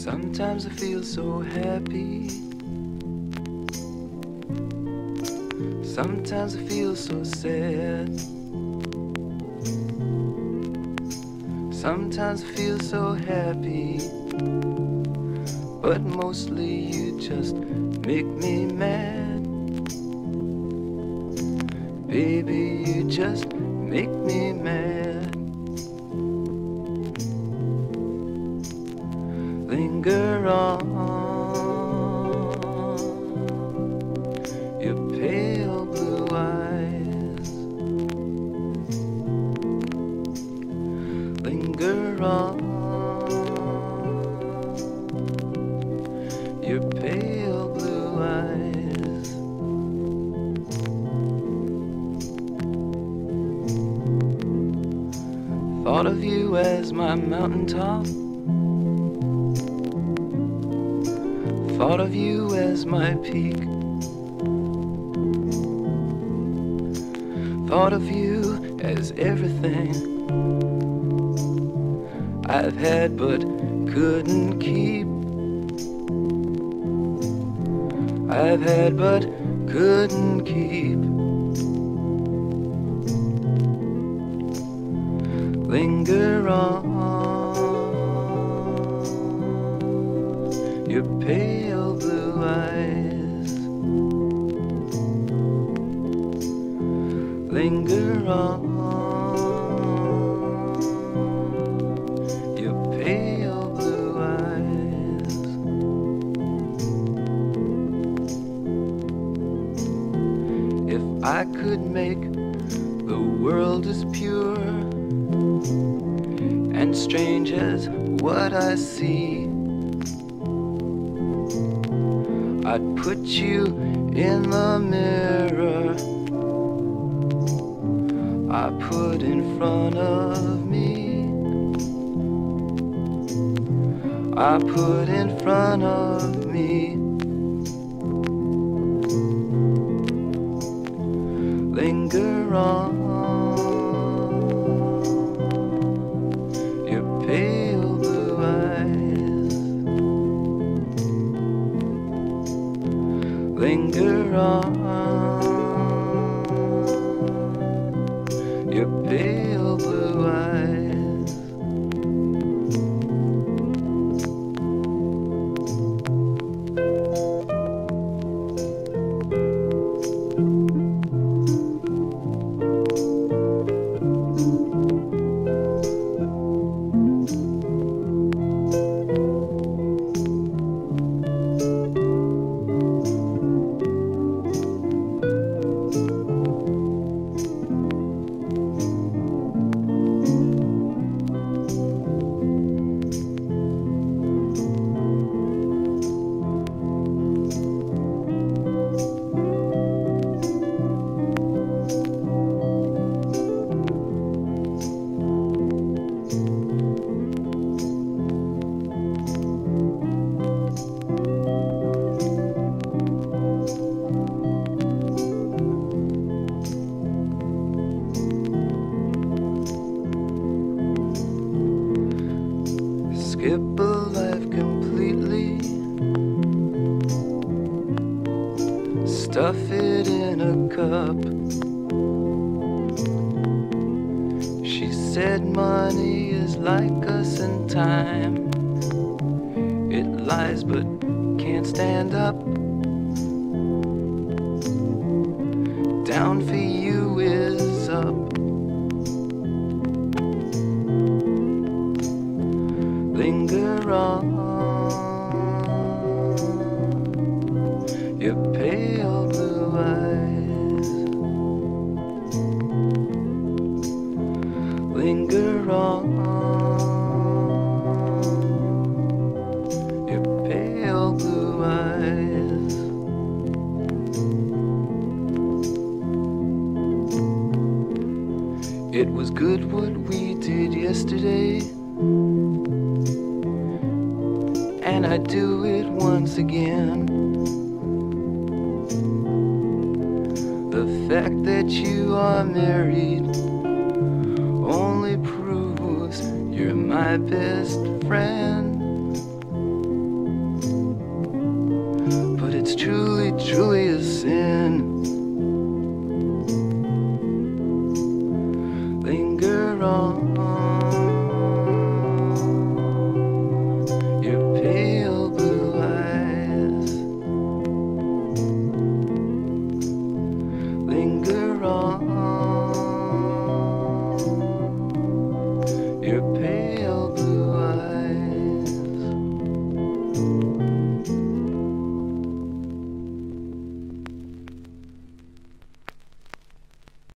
Sometimes I feel so happy. Sometimes I feel so sad. Sometimes I feel so happy, but mostly you just make me mad. Baby, you just make me mad. Linger on, your pale blue eyes. Linger on, your pale blue eyes. Thought of you as my mountaintop. Thought of you as my peak. Thought of you as everything I've had but couldn't keep. I've had but couldn't keep. Linger on, your pale blue eyes. Linger on, your pale blue eyes. If I could make the world as pure and strange as what I see, I'd put you in the mirror I put in front of me. I put in front of me. Linger on, your pale blue eyes. Linger on, your pale blue eyes. Skip a life completely, stuff it in a cup. She said money is like us in time. It lies but can't stand up. Down for you is up. Linger on, your pale blue eyes. Linger on, your pale blue eyes. It was good what we did yesterday, and I'd do it once again. The fact that you are married only proves you're my best friend.